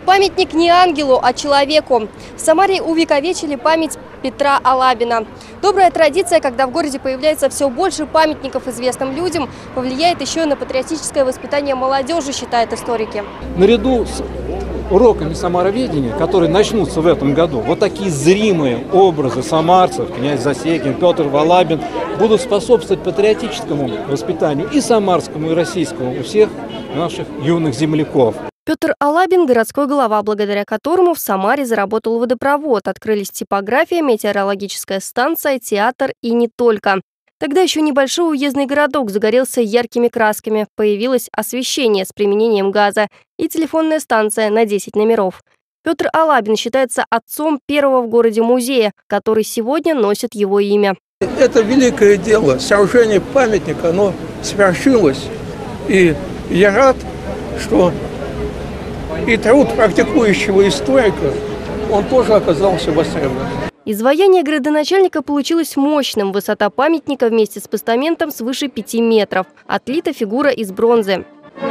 Памятник не ангелу, а человеку. В Самаре увековечили память Петра Алабина. Добрая традиция, когда в городе появляется все больше памятников известным людям, повлияет еще и на патриотическое воспитание молодежи, считают историки. Наряду с уроками самароведения, которые начнутся в этом году, вот такие зримые образы самарцев, князь Засекин, Петр Алабин, будут способствовать патриотическому воспитанию и самарскому, и российскому у всех наших юных земляков. Петр Алабин – городской голова, благодаря которому в Самаре заработал водопровод, открылись типография, метеорологическая станция, театр и не только. Тогда еще небольшой уездный городок загорелся яркими красками, появилось освещение с применением газа и телефонная станция на 10 номеров. Петр Алабин считается отцом первого в городе музея, который сегодня носит его имя. Это великое дело, сооружение памятника, оно свершилось. И я рад, что и труд практикующего историка, он тоже оказался востребован. Изваяние градоначальника получилось мощным. Высота памятника вместе с постаментом свыше 5 метров. Отлита фигура из бронзы.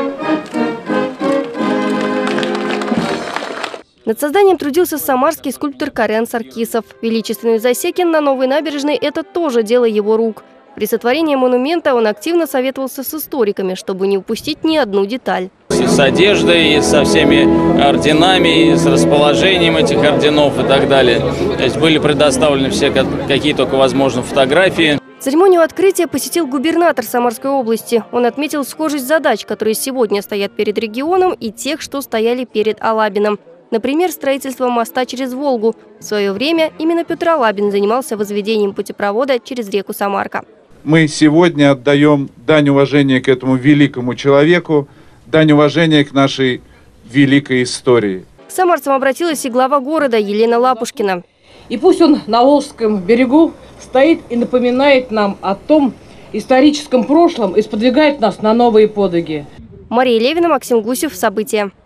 Над созданием трудился самарский скульптор Карен Саркисов. Величественный Засекин на Новой набережной – это тоже дело его рук. При сотворении монумента он активно советовался с историками, чтобы не упустить ни одну деталь. И с одеждой, и со всеми орденами, и с расположением этих орденов и так далее. То есть были предоставлены все, какие только возможно, фотографии. Церемонию открытия посетил губернатор Самарской области. Он отметил схожесть задач, которые сегодня стоят перед регионом, и тех, что стояли перед Алабиным. Например, строительство моста через Волгу. В свое время именно Петр Алабин занимался возведением путепровода через реку Самарка. Мы сегодня отдаем дань уважения к этому великому человеку, дань уважения к нашей великой истории. К самарцам обратилась и глава города Елена Лапушкина. И пусть он на Волжском берегу стоит и напоминает нам о том историческом прошлом и сподвигает нас на новые подвиги. Мария Левина, Максим Гусев. События.